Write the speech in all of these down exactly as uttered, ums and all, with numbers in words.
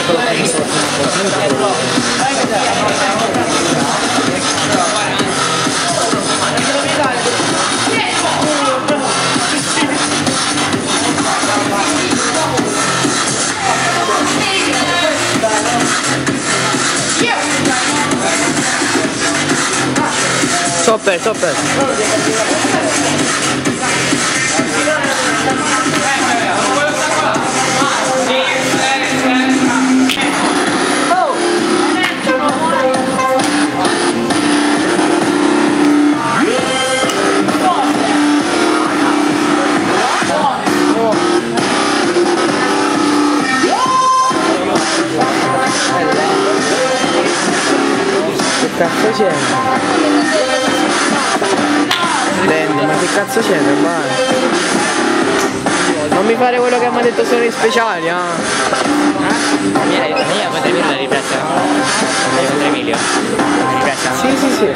Topper, topper. Che cazzo c'è? Prendi, ma che cazzo c'è? Non mi fare quello che mi ha detto sono i speciali, ah! Eh? Mi hai detto, io potrei vedere la ripresa. Contro Emilio. La ripresa? Sì, sì, sì.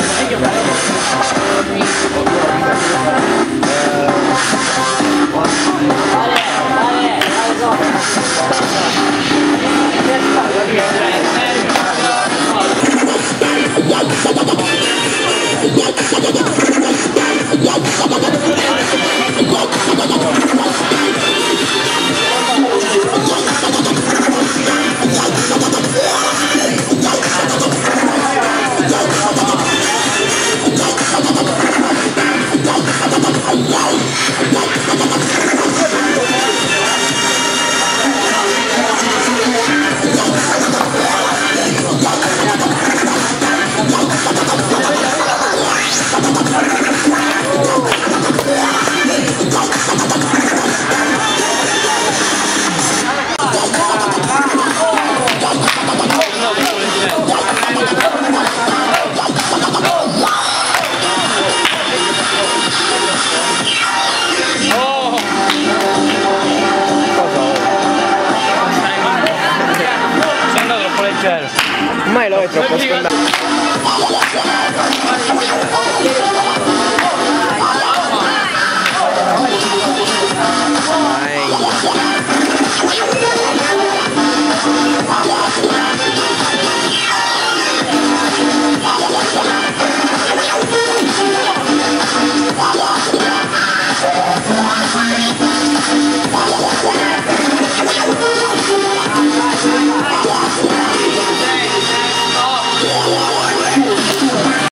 Ormai lo è troppo scontato.